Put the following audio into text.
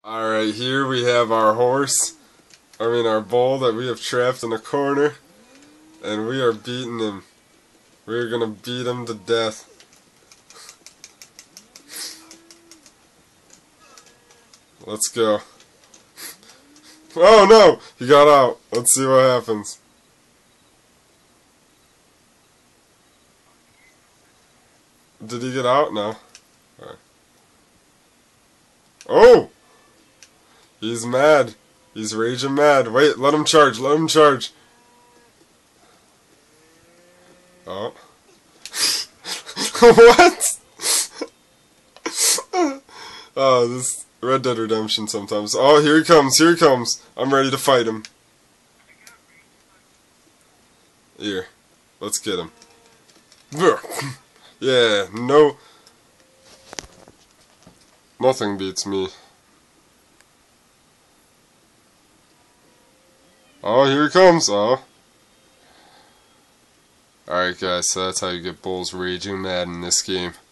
Alright, here we have our our bull that we have trapped in a corner, and we are beating him. We're gonna beat him to death. Let's go. Oh no! He got out. Let's see what happens. Did he get out? No. Right. Oh! He's mad. He's raging mad. Wait, let him charge. Let him charge. Oh. What? Oh, this Red Dead Redemption sometimes. Oh, here he comes. Here he comes. I'm ready to fight him. Here. Let's get him. Yeah, no. Nothing beats me. Oh, here he comes. Oh. Alright guys, so that's how you get bulls raging mad in this game.